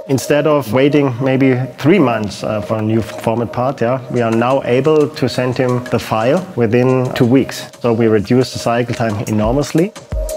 Instead of waiting maybe 3 months for a new format part, we are now able to send him the file within 2 weeks. So we reduce the cycle time enormously.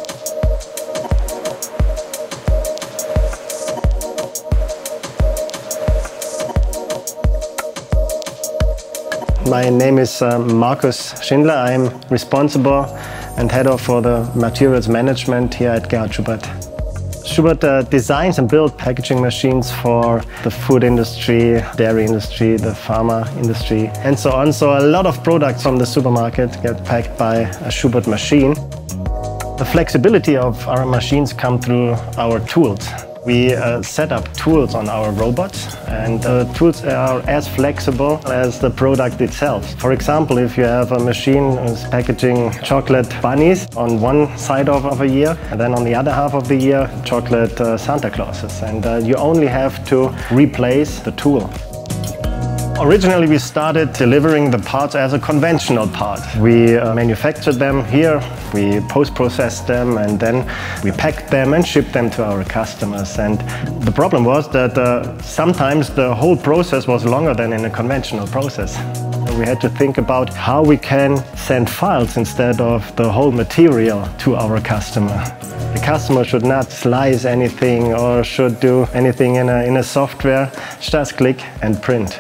My name is Markus Schindler. I'm responsible and head of for the materials management here at Schubert. Schubert designs and builds packaging machines for the food industry, dairy industry, the pharma industry, and so on. So a lot of products from the supermarket get packed by a Schubert machine. The flexibility of our machines come through our tools. We set up tools on our robots, and the tools are as flexible as the product itself. For example, if you have a machine that's packaging chocolate bunnies on one side of a year, and then on the other half of the year, chocolate Santa Clauses, and you only have to replace the tool. Originally, we started delivering the parts as a conventional part. We manufactured them here, we post-processed them, and then we packed them and shipped them to our customers. And the problem was that sometimes the whole process was longer than in a conventional process. We had to think about how we can send files instead of the whole material to our customer. The customer should not slice anything or should do anything in a software, just click and print.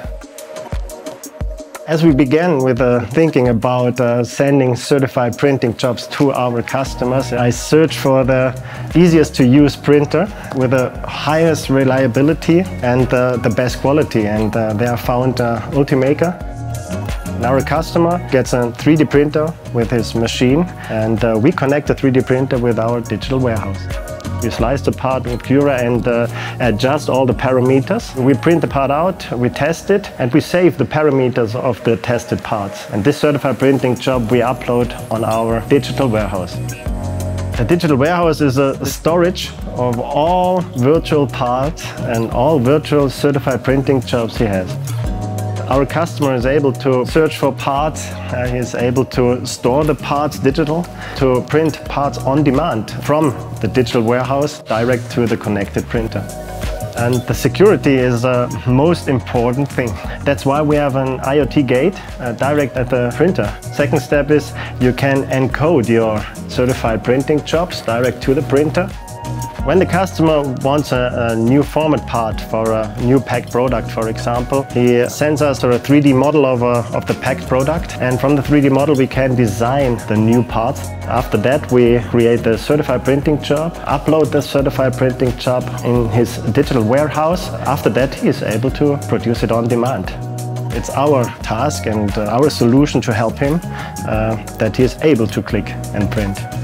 As we began with thinking about sending certified printing jobs to our customers, I searched for the easiest to use printer with the highest reliability and the best quality, and there I found Ultimaker. Now our customer gets a 3D printer with his machine, and we connect the 3D printer with our digital warehouse. We slice the part with Cura and adjust all the parameters. We print the part out, we test it, and we save the parameters of the tested parts. And this certified printing job we upload on our digital warehouse. The digital warehouse is a storage of all virtual parts and all virtual certified printing jobs he has. Our customer is able to search for parts, he is able to store the parts digital, to print parts on demand from the digital warehouse direct to the connected printer. And the security is the most important thing. That's why we have an IoT gate direct at the printer. Second step is you can encode your certified printing jobs direct to the printer. When the customer wants a new format part for a new packed product, for example, he sends us a 3D model of the packed product, and from the 3D model we can design the new parts. After that we create the certified printing job, upload the certified printing job in his digital warehouse. After that he is able to produce it on demand. It's our task and our solution to help him that he is able to click and print.